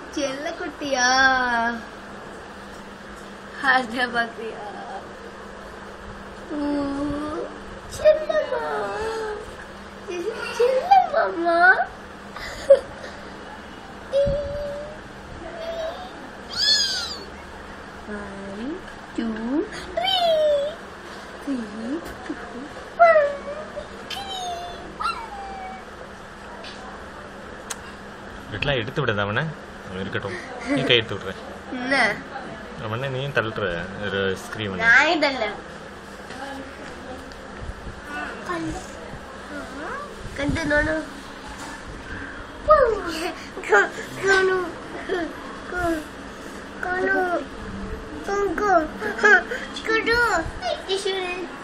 செல்ல குட்டியா அத பாத்தியா செல்லம்மா செல்லம்மா One, two, three. Three, two, one. வீட்லாம் எடுத்து விடாத அவனை. அவன் இருக்கட்டும். நீ கை எடுத்து விடுற. என்ன? அவனை நீ தள்ளுற ஒரு ஸ்கிரீன். நான் இதல்ல. கண்டு நோனோ. கோனோ. Kono. Tunggu. Kudu.